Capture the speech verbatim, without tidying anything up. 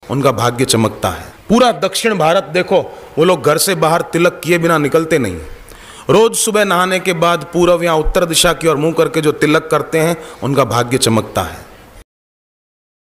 उनका भाग्य चमकता है। पूरा दक्षिण भारत देखो, वो लोग घर से बाहर तिलक किए बिना निकलते नहीं। रोज सुबह नहाने के बाद पूर्व या उत्तर दिशा की ओर मुंह करके जो तिलक करते हैं उनका भाग्य चमकता है।